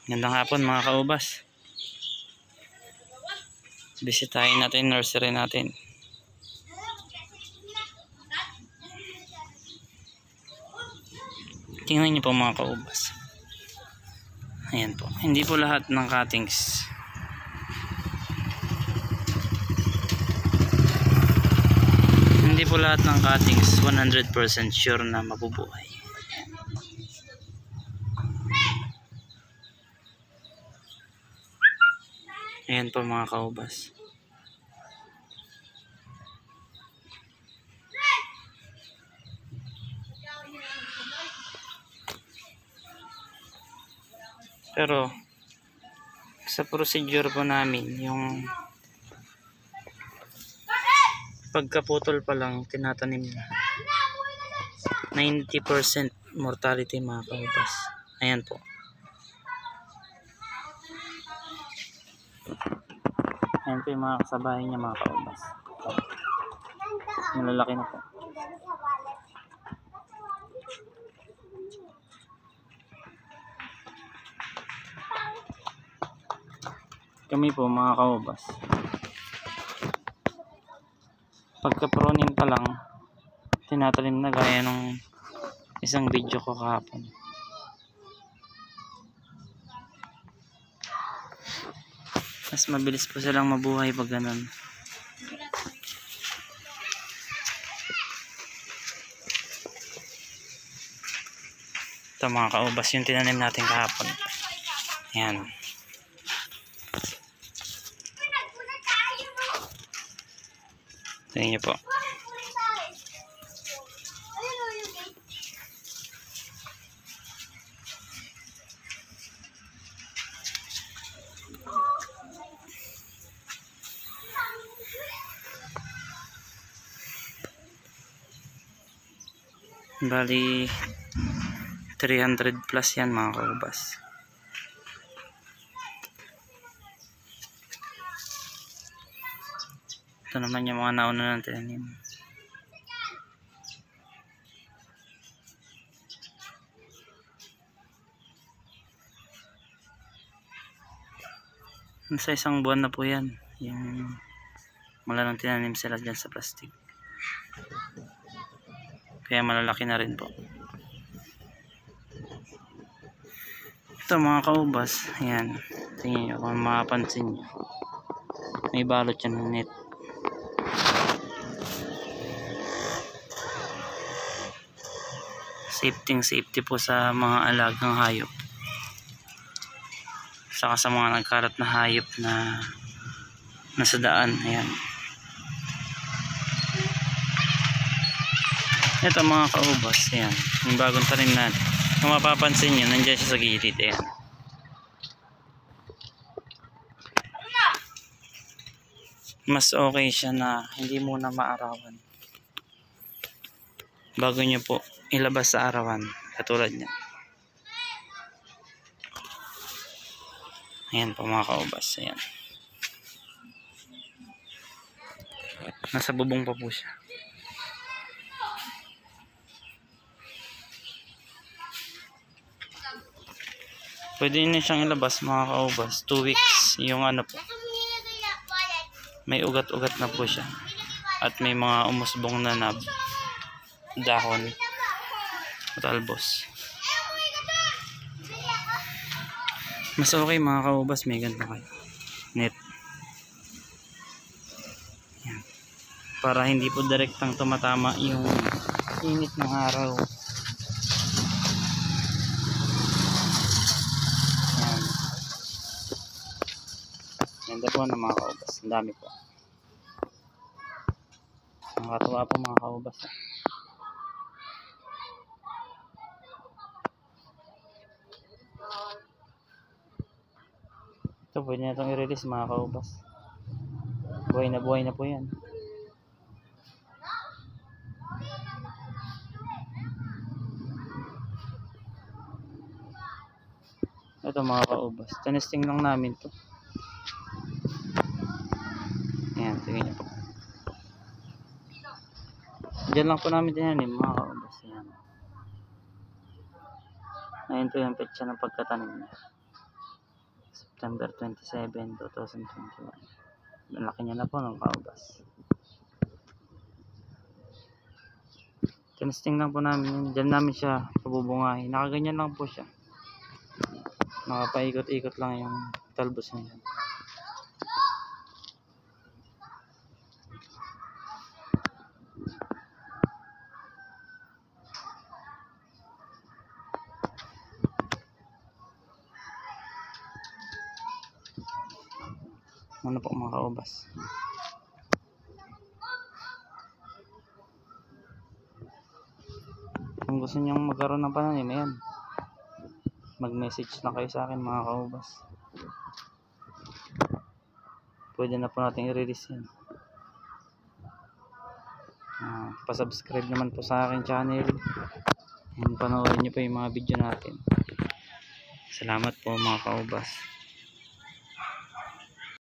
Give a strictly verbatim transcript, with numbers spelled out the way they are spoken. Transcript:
Gandang hapon mga kaubas. Bisitahin natin nursery natin. Tingnan niyo po mga kaubas. Ayan po. Hindi po lahat ng cuttings Hindi po lahat ng cuttings one hundred percent sure na mabubuhay. Ayan po mga kaubas. Pero sa procedure po namin, yung pagkaputol pa lang tinatanim na ninety percent mortality mga kaubas. Ayan po. Ayan po yung mga kasabahay niya mga kaubas. Malalaki na po. Kami po mga kaubas, pagka-pronin pa lang tinatalim na gaya ng isang video ko kahapon. Mas mabilis po silang mabuhay pag ganun. Ito mga kaubas yung tinanim natin kahapon. Ayan. Tingnan niyo po. Bali three hundred plus yan mga kaubas. Ito naman yung mga nauna ng tinanim. Sa isang buwan na po yan. Yung mula nang tinanim sila dyan sa plastic. Kaya malalaki na rin po. Ito mga kaubas. Ayan. Tingnan nyo kung mapapansin nyo. May balot yan ng net. Safety safety po sa mga alagang hayop. Saka sa mga nagkalat na hayop na nasa daan. Ayan. Ito mga kaubas. Ayan. Yung bagong tanim natin. Kung mapapansin nyo, nandiyan siya sa gilid. Ayan. Mas okay siya na hindi muna maarawan bago nyo po ilabas sa arawan. Katulad niya. Ayan po mga kaubas. Ayan. Nasa bubong pa po siya. Pwede nyo siyang ilabas mga kaubas. two weeks yung ano po. May ugat-ugat na po siya. At may mga umusbong na nab. Dahon. At albos. Mas okay mga kaubas. May ganito kayo. Net. Yan. Para hindi po direktang tumatama yung init ng araw. Ganda po ng mga kaubas. Ang dami po. Nakakatuwa po mga kaubas. Ito pwede na itong i-release mga kaubas. Buhay na buhay na po yan. Ito mga kaubas. Tinesting lang namin to. Ayan, tingnan niyo po. Diyan lang po namin tinanim mga kaubas. Ayan. Ayun po yung petsa ng pagkatanim niya. September twenty-seven, two thousand twenty-one. Malaki niya na po ng kaubas. Tinesting lang po namin yun. Diyan namin siya pabubungahin. Nakaganyan lang po siya. Nakapaikot-ikot lang yung talbos niya. Ano po mga kaubas. Kung gusto niyong magkaroon ng pananim, ayan, mag-message na kayo sa akin mga kaubas. Pwede na po natin i-release yan. Uh, pasubscribe naman po sa akin channel. And panoorin niyo po yung mga video natin. Salamat po mga kaubas.